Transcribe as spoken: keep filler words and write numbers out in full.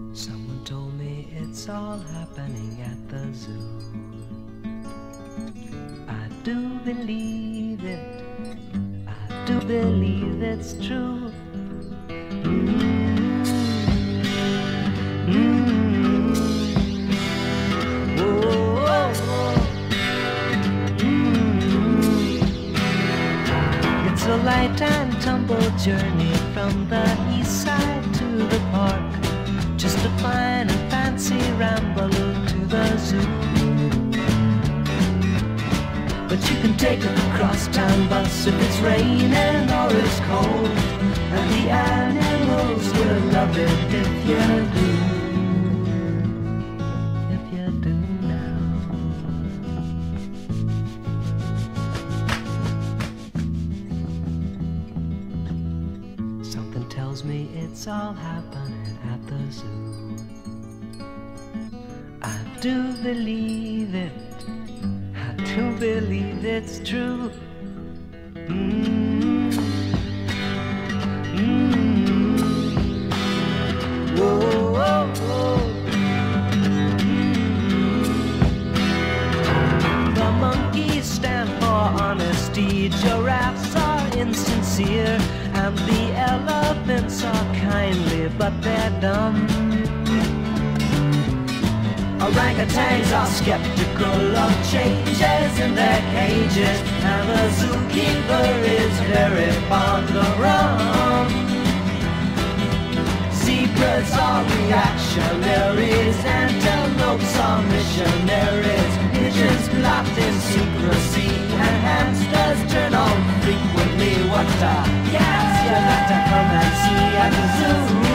Someone told me it's all happening at the zoo. I do believe it, I do believe it's true. Mm-hmm. Mm-hmm. Oh, oh, oh. Mm-hmm. It's a light and tumble journey from the east side to the park, just a fine and fancy ramble to the zoo. But you can take a crosstown bus if it's raining or it's cold, and the animals will love it if you do. If you do now. Something tells me it's all happening at the zoo. I do believe it, I do believe it's true. Mm-hmm. Mm-hmm. Whoa, whoa, whoa. Mm-hmm. The monkeys stand for honesty, giraffes are insincere, and the elephants are kindly, but they're dumb. Orangutans are skeptical of changes in their cages, and the zookeeper is very fond of rum. Zebras are reactionaries, antelopes are missionaries, pigeons plot in secrecy, and hamsters turn on frequently. What a yes, you got to come and see at the zoo.